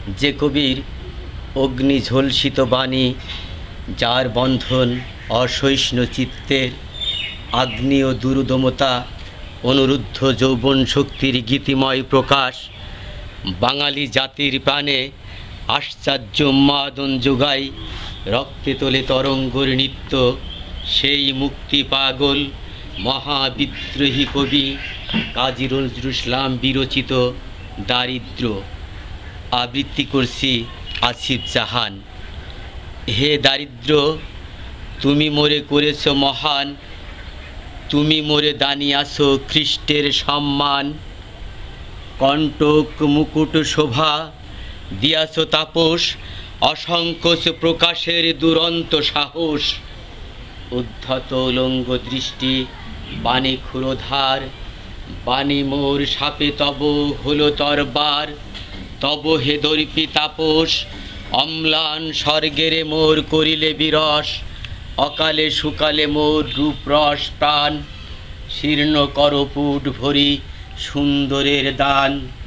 যে কবির অগ্নিঝলসিত বাণী, যার বন্ধন অসহিষ্ণু চিত্তের, আগ্নেয় দুরুদমতা অনুরুদ্ধ যৌবন শক্তির গীতিময় প্রকাশ, বাঙালি জাতির প্রাণে আশ্চর্য উন্মাদন যোগায়, রক্তে তোলে তরঙ্গর নৃত্য, সেই মুক্তি পাগল মহাবিদ্রোহী কবি কাজী নজরুল ইসলাম বিরচিত দারিদ্র। আবৃত্তি করছি আসিফ জাহান। হে দারিদ্র, তুমি মোরে করেছ মহান, তুমি মোরে দানিয়াছ খ্রিস্টের সম্মান, কণ্টক মুকুট শোভা দিয়াছ তাপস, অসংকোচ প্রকাশের দুরন্ত সাহস, উদ্ধত উলঙ্গ দৃষ্টি বাণী ক্ষুরধার, বাণী মোর সাপে তব হলো তরবার, তব হে দর্পি তাপস অম্লান স্বর্গেরে মোর করিলে বিরস, অকালে সুকালে মোর রূপরস প্রাণ, শীর্ণ করপুট ভরি সুন্দরের দান,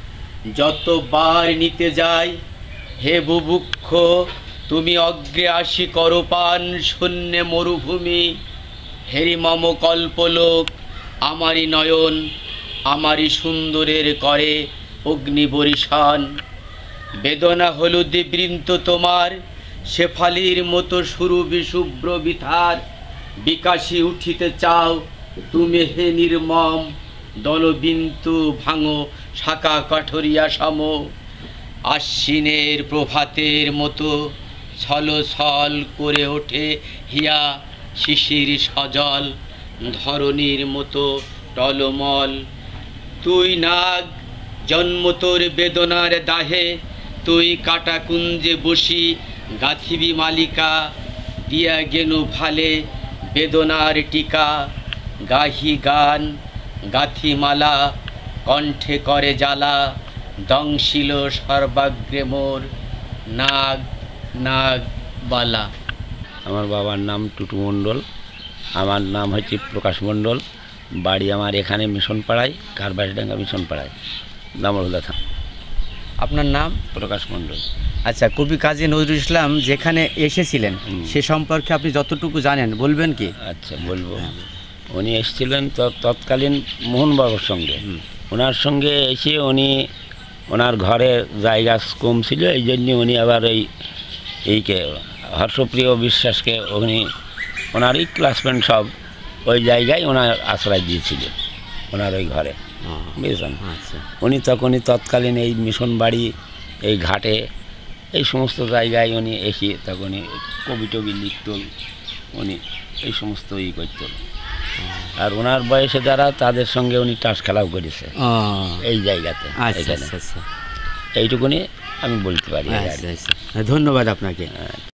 যতবার নিতে যাই হে বুভুক্ষ, তুমি অগ্রে আসি করপান শূন্যে মরুভূমি, হেরি মম কল্পলোক আমারি নয়ন, আমারি সুন্দরের করে অগ্নিবরিশান, বেদনা হলুদে বৃন্ত তোমার, শেফালির মতো সুরভি শুভ্র বিথার, বিকাশী উঠিতে চাও তুমি হে নির্মম, দলবিন্তু ভাঙো শাখা কাঠরিয়া সম, আশ্বিনের প্রভাতের মতো ছল ছল করে ওঠে হিয়া শিশির সজল, ধরণীর মতো টলমল, তুই নাগ জন্ম তোর বেদনার দাহে, তুই কাটা কুঞ্জে বসি গাথিবি মালিকা, দিয়া গেনু ভালে বেদনার টিকা, গাহি গান গাথি মালা কণ্ঠে করে জ্বালা, দংশিল সর্বাগ্রে মোর নাগ নাগ বালা। আমার বাবার নাম টুটু মণ্ডল, আমার নাম হচ্ছে প্রকাশ মণ্ডল, বাড়ি আমার এখানে মিশন পাড়ায়, কারবাসডাঙ্গা মিশন পাড়ায়, দামোদর থানা। আপনার নাম? প্রকাশ মণ্ডল। আচ্ছা, কবি কাজী নজরুল ইসলাম যেখানে এসেছিলেন সে সম্পর্কে আপনি যতটুকু জানেন বলবেন কি? আচ্ছা বলবো। উনি এসেছিলেন তৎকালীন মোহনবাবুর সঙ্গে, ওনার সঙ্গে এসে উনি ওনার ঘরে জায়গা কম ছিল, এই জন্য উনি আবার এইকে হর্ষপ্রিয় বিশ্বাসকে উনি ওনারই ক্লাসমেট সব ওই জায়গায় ওনার আশ্রয় দিয়েছিল, ওনার ওই ঘরে, বুঝলেন। উনি তখনই তৎকালীন এই মিশন বাড়ি এই ঘাটে এই সমস্ত জায়গায় উনি এসে তখনই কবি টবি লিখত, উনি এই সমস্ত করত। আর ওনার বয়সে যারা তাদের সঙ্গে উনি টাস খেলাও করেছে এই জায়গাতে। এইটুকুনি আমি বলতে পারি। ধন্যবাদ আপনাকে।